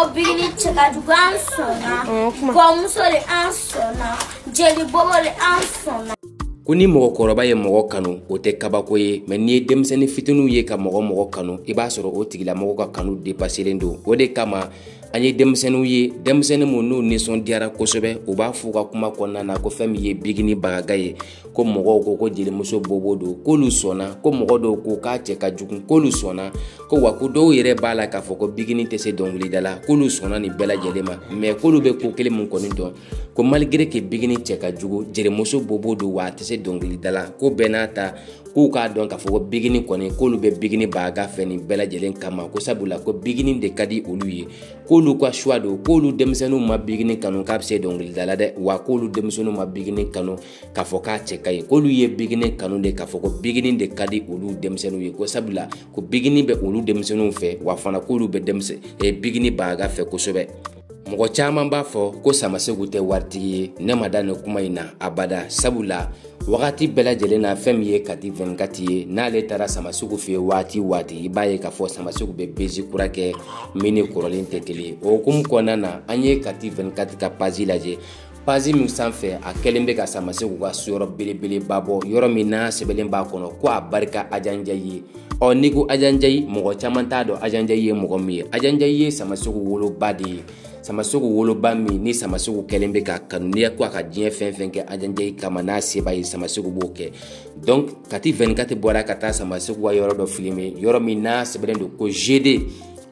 bigini cheka jugu ansona. Ko muso le ansona. Jeli bobo le ansona. Kuni mɔgɔkɔrɔba ye mɔgɔ kanu o tɛ kabako ye mais ni ye denmisɛnnin fitininw ye ka mɔgɔ kanu i b'a sɔrɔ o tigilamɔgɔ ka kanu dépasseren don o de kama an ye denmisɛnninw ye denmisɛnnin mun n'u nisɔndiyara kosɛbɛ u b'a fɔ ka kuma kɔnɔna na ko fɛn min ye bigini bagaga ye ko mɔgɔw ko jelimuso bobo don k'olu sɔnna ko mɔgɔ dɔw ko k'a cɛ ka jugu k'olu sɔnna ko wa ko dɔw yɛrɛ b'a la k'a fɔ ko bigini tɛ se dɔnkilida la k'olu sɔnna nin bɛɛ lajɛlen ma mais k'olu bɛ ko kelen mun kɔni dɔn ko malgré que bigini cɛ ka jugu jelimuso bobo don wa a tɛ se dɔnkilida la ko bɛɛ n'a ta k'u k'a dɔn k'a fɔ ko bigini kɔni k'olu bɛ bigini bagaga fɛ nin bɛɛ lajɛlen kama ko sabula ko bigini de ka di olu ye k'olu ka choix don k'olu denmisɛnninw ma bigini kanu k'a bɛ se dɔnkilida la dɛ wa k'olu denmisɛnninw ma bigini kanu k'a fɔ k'a cɛ ka ɲi k'olu ye bigini kanu de k'a fɔ ko bigini de ka di olu denmisɛnninw ye ko sabula ko bigini bɛ olu denmisɛnninw fɛ wa fana k'olu bɛ bigini bagaga fɛ kosɛbɛ. Mɔgɔ caman b'a fɔ ko Samasegu tɛ waritigi ye ne ma da nin kuma in na abada sabula wagati bɛɛ lajɛlen na fɛn min ye kati 24 ye n'ale taara Samasegu fɛ waati i b'a ye k'a fɔ Samasegu bɛ bezi kura kɛ min ni kɔrɔlen tɛ kelen o hukumu kɔnɔna na an ye kati 24 ka page lajɛ page min sanfɛ a kɛlen bɛ ka Samasegu ka suyɔrɔ belebeleba bɔ yɔrɔ min n'a sɛbɛnlen b'a kɔnɔ ko a barika Ajanjayi ye ni ko Ajanjayi mɔgɔ caman t'a dɔn Ajanjayi ye mɔgɔ min ye Ajanjayi ye Samasegu woloba de ye Samasegu woloba min ni Samasegu kɛlen bɛ ka kanu n'i ko a ka diɲɛ fɛn fɛn kɛ Ajanjayi kama n'a seba ye Samasegu b'o kɛ donc kati 24 bɔra ka taa Samasegu ka yɔrɔ dɔ filmer yɔrɔ min n'a sɛbɛnlen don ko GD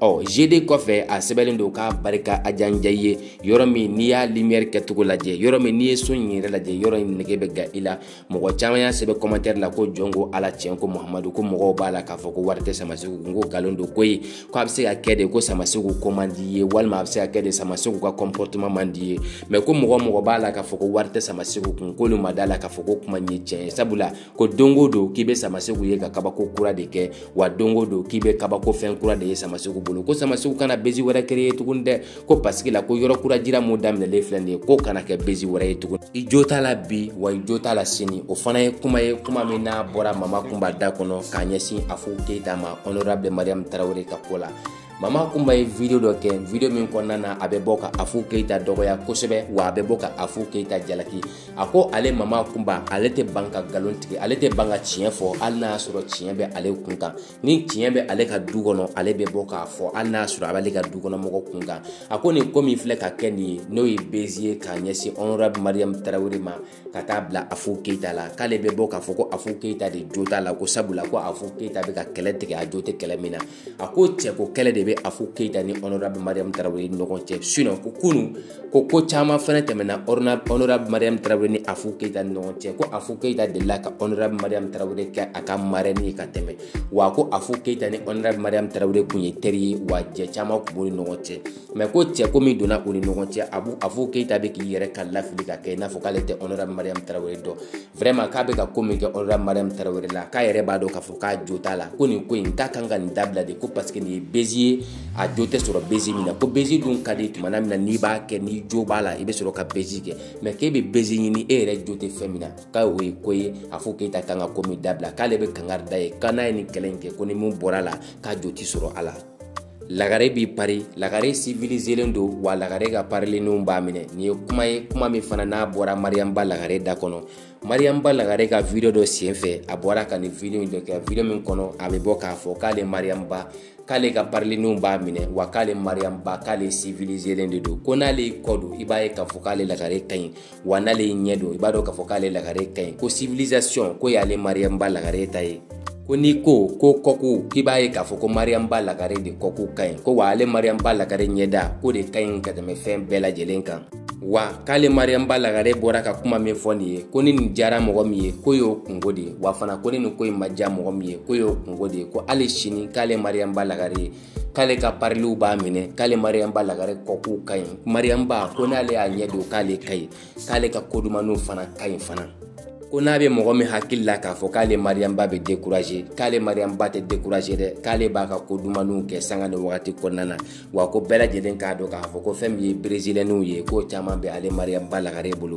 GD kɔfɛ a sɛbɛnlen don k'a barika Ajanjayi ye yɔrɔ min n'i y'a lumière kɛcogo lajɛ yɔrɔ min n'i ye so in yɛrɛ lajɛ yɔrɔ in nege bɛ ga i la mɔgɔ caman y'a sɛbɛn commentaire la ko jɔn ko ala tiɲɛ ko Muhamadu ko mɔgɔw b'a la k'a fɔ ko wari tɛ Samasegu n ko nkalon don koyi ko a bɛ se ka kɛ de ko Samasegu ko man di ye walima a bɛ se ka kɛ de Samasegu ka comportement man di ye mais ko mɔgɔ b'a la k'a fɔ ko wari tɛ Samasegu kun k'olu ma d'a la k'a fɔ ko kuma in ye tiɲɛ ye sabula ko don o don k'i bɛ Samasegu ye ka kabako kura de kɛ wa don o don k'i bɛ kabako fɛn kura de ye Samasegu bolo ko Samasegu kana bezi wɛrɛ créer tuguni dɛ ko parce que la ko yɔrɔ kura jira mun daminɛlen filɛ nin ye ko kana kɛ bezi wɛrɛ ye tuguni i jo t'a la bi wa i jo t'a la sini o fana ye kuma min n'a bɔra Mama Kunba da kɔnɔ k'a ɲɛsin Afu Keyita ma honorable Mariam Tarawele ka ko la Mama Kunba ye video dɔ kɛ video min kɔnɔna na a bɛ bɔ ka Afu Keyita dɔgɔya kosɛbɛ wa a bɛ bɔ ka Afu Keyita jalaki a ko ale Mama Kunba ale tɛ ban ka nkalon tigɛ ale tɛ ban ka tiɲɛ fɔ hali n'a y'a sɔrɔ tiɲɛ bɛ ale kun kan ni tiɲɛ bɛ ale ka du kɔnɔ ale bɛ bɔ k'a fɔ hali n'a y'a sɔrɔ a b'ale ka du kɔnɔ mɔgɔ kun kan a ko nin ko min filɛ ka kɛ nin ye n'o ye bezi ye k'a ɲɛsin honorable Mariam Tarawele ma ka taa bila Afu Keyita la k'ale bɛ bɔ k'a fɔ ko Afu Keyita de jo t'a la ko sabula ko Afu Keyita bɛ ka kɛlɛ tigɛ a jo tɛ kɛlɛ min na a ko cɛ ko kɛlɛ de bɛ Afu Keyita ni honorable Mariam Tarawele ni ɲɔgɔn cɛ sinon ko kunu ko caman fana tɛmɛna honorable Mariam Tarawele ni Afu Keyita ni ɲɔgɔn cɛ ko Afu Keyita delila ka honorable Mariam Tarawele kɛ a ka marraine ye ka tɛmɛ wa ko Afu Keyita ni honorable Mariam Tarawele kun ye teri ye wa jɛ caman kun b'u ni ɲɔgɔn cɛ mais ko cɛ ko min donna u ni ɲɔgɔn cɛ Afu Keyita bɛ k'i yɛrɛ ka lafili ka kɛ i n'a fɔ k'ale tɛ honorable Mariam Tarawele dɔn vraiment k'a bɛ ka ko min kɛ honorable Mariam Tarawele la k'a yɛrɛ b'a dɔn k'a fɔ k'a jo t'a la ko nin ko in k'a kan ka nin dabila de ko parce que nin ye bezi ye a jo tɛ sɔrɔ bezi min na ko bezi dun ka di tuma min na n'i b'a kɛ n'i jo b'a la i bɛ sɔrɔ ka bezi kɛ mais k'e bɛ bezi ɲini e yɛrɛ jo tɛ fɛn min na k'a o ye ko ye Afu Keyita kan ka ko min dabila k'ale bɛ kangari da ye k'a n'a ye nin kɛlɛ in kɛ ko ni mun bɔra a la k'a jo tɛ sɔrɔ a la lagare b'i pari lagare civiliselen don wa lagare ka parilenw b'a minɛ nin ye kuma min fana n'a bɔra Mariamba lagare da kɔnɔ Mariamba lagare ka video dɔ sen fɛ a bɔra ka nin video in dɔ kɛ video min kɔnɔ a bɛ bɔ k'a fɔ k'ale Mariamba k'ale ka parilenw b'a minɛ wa k'ale Mariamba k'ale civiliselen de don ko n'ale y'i kɔ don i b'a ye k'a fɔ k'ale lagare ka ɲi wa n'ale y'i ɲɛ don i b'a dɔn k'a fɔ k'ale lagare ka ɲi ko civilisation ko y'ale Mariamba lagare ta ye ko ni ko kɔku k'i b'a ye k'a fɔ ko Mariamba lagare de kɔku ka ɲi ko wa ale Mariamba lagare ɲɛda ko de ka ɲi ka tɛmɛ fɛn bɛɛ lajɛlen kan wa k'ale Mariamba lagare bɔra ka kuma min fɔ nin ye ko ni nin diyara mɔgɔ min ye ko y'o kungo de ye wa fana ko ni nin ko in ma diya mɔgɔ min ye ko y'o kungo de ye ko hali sini k'ale Mariamba lagare ye k'ale ka pariliw b'a minɛ k'ale Mariamba lagare kɔku ka ɲi Mariamba ko n'ale y'a ɲɛ don k'ale ka ɲi k'ale ka kodumaniw fana ka ɲi fana ko n'a bɛ mɔgɔ min hakili la k'a fɔ k'ale Mariamba bɛ décourager k'ale Mariamba tɛ décourager dɛ k'ale b'a ka ko dumaniw kɛ sanga ni wagati kɔnɔna na wa ko bɛɛ lajɛlen k'a dɔn k'a fɔ ko fɛn min ye Brésilien ye ko caman bɛ ale Mariamba lagare bolo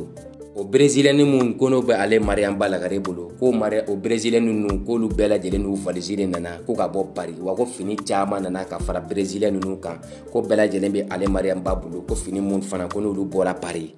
o brésilien mun kono be ale Mariam Ba Lagare bolo ko o brésilien nu ko lu bela jelen nu valise nana ko ka bɔ Paris wa ko fini caman nana ka fara brésilien nu kan ko bela jelen be ale Mariam Ba bolo ko fini mun fana ko n'olu bɔra Paris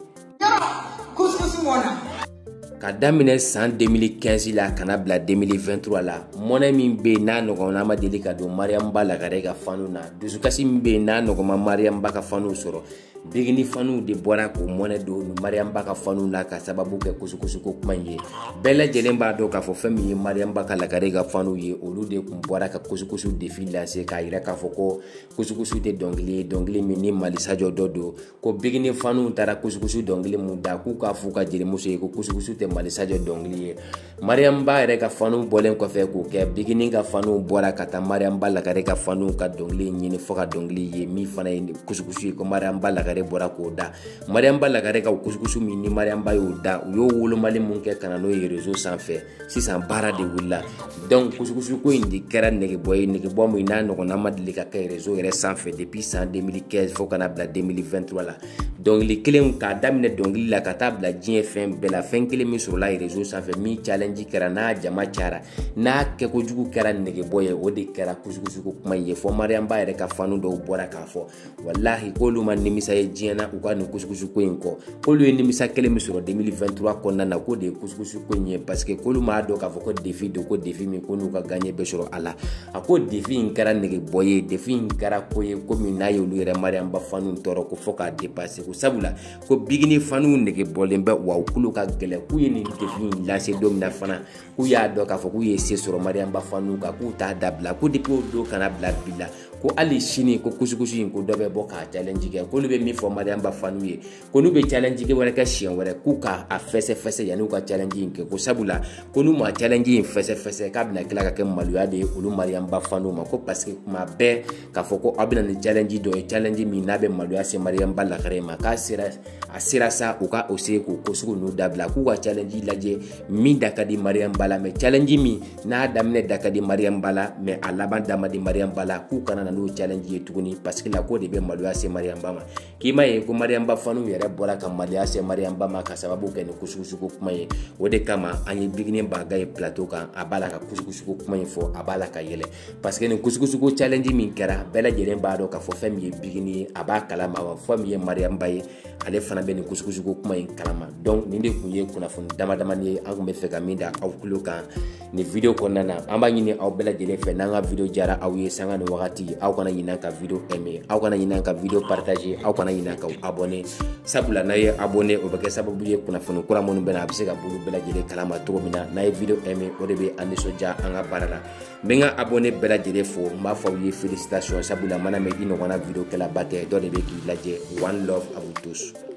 ka daminɛ san 2015 la kana bila 2023 la mɔnɛ min be n'a nɔgɔna ma deli ka don Mariam Ba Lagare ka fanu na dusukasi min be n'a nɔgɔma Mariam Ba ka fanu sɔrɔ bigini fanu de bɔra ko mɔnɛ don Mariam Ba ka fanu la ka sababu kɛ kusukusuko kuma ye bɛɛ lajɛlen b'a dɔn k'a fɔ fɛn min ye Mariam Ba ka Lagare ka fanu ye olu de kun bɔra ka kusukusu défi lase k'a yira k'a fɔ ko kusukusu tɛ dɔnkili ye dɔnkili min ni Mali sajɔ dɔ don ko bigini fanu taara kusukusu dɔnkili mun da k'u k'a f'u ka jelimuso ye ko kusukusu tɛ Mali sajɔ dɔnkili ye Mariam Ba yɛrɛ ka fanu bɔlen kɔfɛ k'o kɛ bigini ka fanu bɔra ka taa Mariam Ba Lagare ka fanu ka dɔnkili ɲini fo ka dɔnkili ye min fana ye kusukusu ye ko Mariam Ba Lagare bɔra k'o da Mariam Ba Lagare ka kusukusu min ni Mariam Ba y'o da u y'o wolomali mun kɛ kana n'o ye réseau sanfɛ sisan baara de wulila donc kusukusu ko in de kɛra negebɔ ye negebɔ min n'a ɲɔgɔnna ma deli ka kɛ réseau yɛrɛ sanfɛ depuis san 2015 fo kana bila 2023 la dɔnkili kelen k'a daminɛ dɔnkili la ka taa bila diɲɛ fɛn bɛɛ la fɛn kelen min sɔrɔla réseau sanfɛ min challenge kɛra n'a jama cayara n'a kɛ kojugu kɛra negebɔ ye o de kɛra kusukusuko kuma ye fɔ Mariam Ba yɛrɛ ka fanu dɔw bɔra k'a fɔ wallahi k'olu ma nimisa ye diɲɛ na u ka nin kusukusuko in kɔ k'olu ye nimisa kelen min sɔrɔ 2023 kɔnɔna na k'o de ye kusukusuko in ye parce que k'olu m'a dɔn k'a fɔ ko défi don ko défi min ko n'u ka gagné bɛ sɔrɔ a la a ko défi in kɛra negebɔ ye défi in kɛra ko ye ko min n'a ye olu yɛrɛ Mariam Ba fanu tɔɔrɔ ko fɔ k'a dépasser ko sabula ko bigini fanu negebɔlen bɛ wa u kulu ka gɛlɛ k'u ye nin défi in lase don min na fana k'u y'a dɔn k'a fɔ k'u ye se sɔrɔ Mariam Ba fanu kan k'u t'a dabila ko depuis o don kana bila bi la ko hali sini ko kusukusu in ko dɔ bɛ bɔ k'a challenge kɛ k'olu bɛ min fɔ Mariam Ba fanu ye ko n'u bɛ challenge kɛ wɛrɛ kɛ siɲɛ wɛrɛ k'u ka a fɛsɛfɛsɛ yanni u ka challenge in kɛ ko sabula ko n'u ma challenge in fɛsɛfɛsɛ k'a bɛna tila ka kɛ maloya de ye olu Mariam Ba fanu ma ko parce que kuma bɛɛ k'a fɔ ko aw bɛna nin challenge dɔ ye challenge min n'a bɛ maloya se Mariam Ba Lagare ma k'a sera sa u ka ose k'o ko sugu n'u dabila k'u ka challenge lajɛ min da ka di Mariam Ba la mais challenge min n'a daminɛ da ka di Mariam Ba la mais a laban da ma di Mariam Ba la k'u kana n'o challenge ye tuguni parce que la ko de bɛ maloya se Mariam Ba ma k'i ma ye ko Mariam Ba fanu yɛrɛ bɔra ka maloya se Mariam Ba ma ka sababu kɛ nin kusukusuko kuma ye o de kama an ye bigini baga ye plateau kan a b'a la ka kusukusuko kuma in fɔ a b'a la ka yɛlɛ parce que nin kusukusuko challenge min kɛra bɛɛ lajɛlen b'a dɔn k'a fɔ fɛn min ye bigini ye a b'a kalama wa fɛn min ye Mariam Ba ye ale fana bɛ nin kusukusuko kuma in kalama donc nin de kun ye kunnafoni damadamani ye an kun bɛ fɛ ka min da aw tulo kan nin video kɔnɔna na an b'a ɲini aw bɛɛ lajɛlen fɛ n'an ka video diyara aw ye sanga ni wagati aw kana ɲinɛ ka video aimer aw kana ɲinɛ ka video partager aw kana ɲinɛ ka abonner sabula n'a ye abonner o bɛ kɛ sababu ye kunnafoni kura minnu bɛ na a bɛ se ka bolo bɛɛ lajɛlen kalama cogo min na n'a ye video aimer o de bɛ an nisɔndiya an ka baara la n bɛ n ka abonner bɛɛ lajɛlen fo n b'a fɔ aw ye félicitations sabula mana mɛn i ɲɔgɔnna video kɛlaba tɛ dɔ de bɛ k'i lajɛ one love à vous tous.